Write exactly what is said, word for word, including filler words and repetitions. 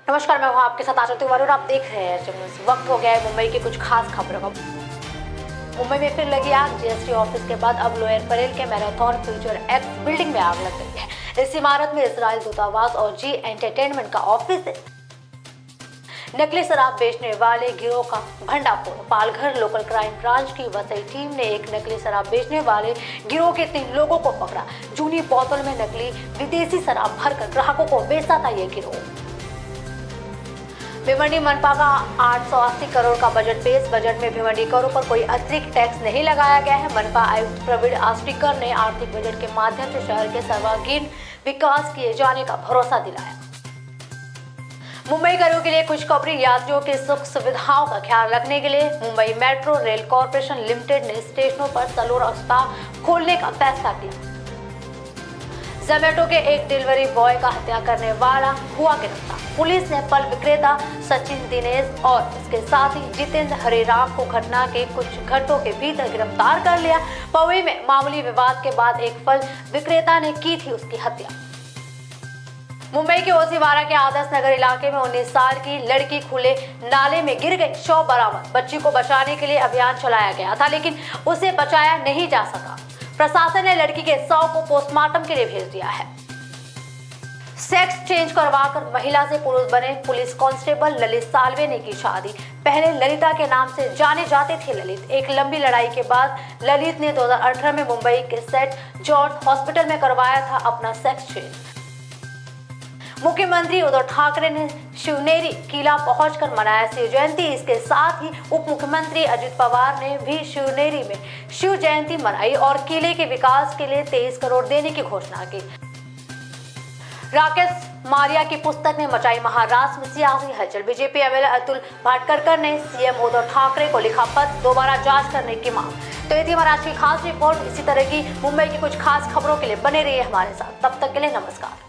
नमस्कार, मैं हूं आपके साथ आशा तिवारी और आप देख रहे हैं जब वक्त हो गया है मुंबई की कुछ खास खबरों का। मुंबई में फिर लगी आग। जीएसटी ऑफिस के बाद अब लोअर परेल के मैराथन फ्यूचर एक्स बिल्डिंग में आग लग गई है। इस इमारत में इजराइल दूतावास और जी एंटरटेनमेंट का ऑफिस है। नकली शराब बेचने वाले गिरोह का भंडाफोड़। पालघर लोकल क्राइम ब्रांच की वसई टीम ने एक नकली शराब बेचने वाले गिरोह के तीन लोगों को पकड़ा। जूनी बोतल में नकली विदेशी शराब भरकर ग्राहकों को बेचता था ये गिरोह। भिवंडी मनपा का आठ सौ अस्सी करोड़ का बजट पेश। बजट में भिवंडी करों पर कोई अतिरिक्त टैक्स नहीं लगाया गया है। मनपा आयुक्त प्रवीण आस्ट्रीकर ने आर्थिक बजट के माध्यम से शहर के सर्वांगीण विकास किए जाने का भरोसा दिलाया। मुंबई करों के लिए खुशखबरी। यात्रियों की सुख सुविधाओं का ख्याल रखने के लिए Mumbai metro rail corporation limited ने स्टेशनों पर सलोर स्पा खोलने का फैसला किया। जोमेटो के एक डिलीवरी बॉय का हत्या करने वाला हुआ गिरफ्तार। पुलिस ने फल विक्रेता सचिन दिनेश और इसके साथी जितेंद्र हरिराम को घटना के कुछ घंटों के भीतर गिरफ्तार कर लिया। पवई में मामूली विवाद के बाद एक फल विक्रेता ने की थी उसकी हत्या। मुंबई के ओसीवारा के आदर्श नगर इलाके में उन्नीस साल की लड़की खुले नाले में गिर गई। शव बरामद। बच्ची को बचाने के लिए अभियान चलाया गया था, लेकिन उसे बचाया नहीं जा सका। प्रशासन ने लड़की के शव को पोस्टमार्टम के लिए भेज दिया है। सेक्स चेंज करवाकर महिला से पुरुष बने पुलिस कांस्टेबल ललित साल्वे ने की शादी। पहले ललिता के नाम से जाने जाते थे ललित। एक लंबी लड़ाई के बाद ललित ने दो हज़ार अठारह में मुंबई के सेंट जॉर्ज हॉस्पिटल में करवाया था अपना सेक्स चेंज। मुख्यमंत्री उद्धव ठाकरे ने शिवनेरी किला पहुंचकर मनाया शिव जयंती। इसके साथ ही उप मुख्यमंत्री अजित पवार ने भी शिवनेरी में शिव जयंती मनाई और किले के विकास के लिए तेईस करोड़ देने की घोषणा की। राकेश मारिया की पुस्तक ने मचाई महाराष्ट्र में सियासी हलचल। बीजेपी एमएलए अतुल भाटकरकर ने सीएम उद्धव ठाकरे को लिखा पत्र, दोबारा जांच करने की मांग। तो ये थी हमारी आज की खास रिपोर्ट। इसी तरह की मुंबई की कुछ खास खबरों के लिए बने रहिए हमारे साथ। तब तक के लिए नमस्कार।